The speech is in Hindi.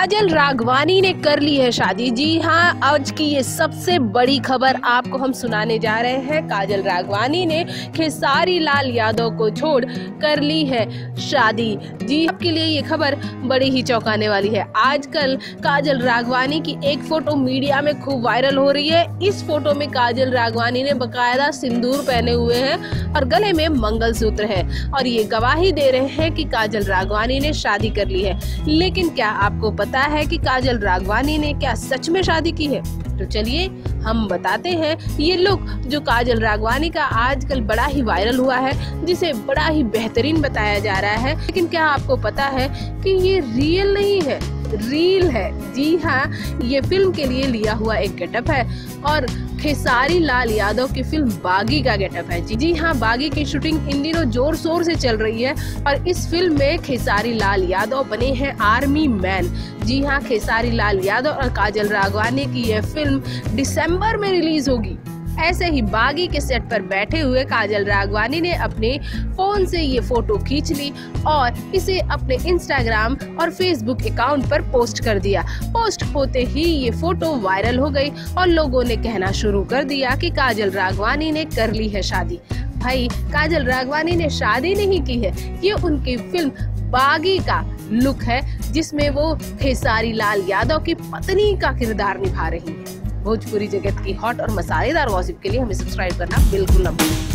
काजल राघवानी ने कर ली है शादी। जी हाँ, आज की ये सबसे बड़ी खबर आपको हम सुनाने जा रहे हैं। काजल राघवानी ने खेसारी लाल यादव को छोड़ कर ली है शादी। जी, आपके लिए ये खबर बड़ी ही चौंकाने वाली है। आजकल काजल राघवानी की एक फोटो मीडिया में खूब वायरल हो रही है। इस फोटो में काजल राघवानी ने बकायदा सिंदूर पहने हुए हैं और गले में मंगलसूत्र है और ये गवाही दे रहे हैं कि काजल राघवानी ने शादी कर ली है। लेकिन क्या आपको पता है कि काजल राघवानी ने क्या सच में शादी की है? तो चलिए हम बताते हैं ये लुक जो काजल राघवानी का आजकल बड़ा ही वायरल हुआ है, जिसे बड़ा ही बेहतरीन बताया जा रहा है। लेकिन क्या आपको पता है कि ये रियल नहीं है, रील है। जी हाँ, ये फिल्म के लिए लिया हुआ एक गेटअप है और खेसारी लाल यादव की फिल्म बागी का गेटअप है। जी हाँ, बागी की शूटिंग इन दिनों जोर शोर से चल रही है और इस फिल्म में खेसारी लाल यादव बने हैं आर्मी मैन। जी हाँ, खेसारी लाल यादव और काजल राघवानी की यह फिल्म दिसंबर में रिलीज होगी। ऐसे ही बागी के सेट पर बैठे हुए काजल राघवानी ने अपने फोन से ये फोटो खींच ली और इसे अपने इंस्टाग्राम और फेसबुक अकाउंट पर पोस्ट कर दिया। पोस्ट होते ही ये फोटो वायरल हो गई और लोगों ने कहना शुरू कर दिया कि काजल राघवानी ने कर ली है शादी। भाई, काजल राघवानी ने शादी नहीं की है, ये उनकी फिल्म बागी का लुक है जिसमें वो खेसारी लाल यादव की पत्नी का किरदार निभा रही है। भोजपुरी जगत की हॉट और मसालेदार गॉसिप के लिए हमें सब्सक्राइब करना बिल्कुल न भूलें।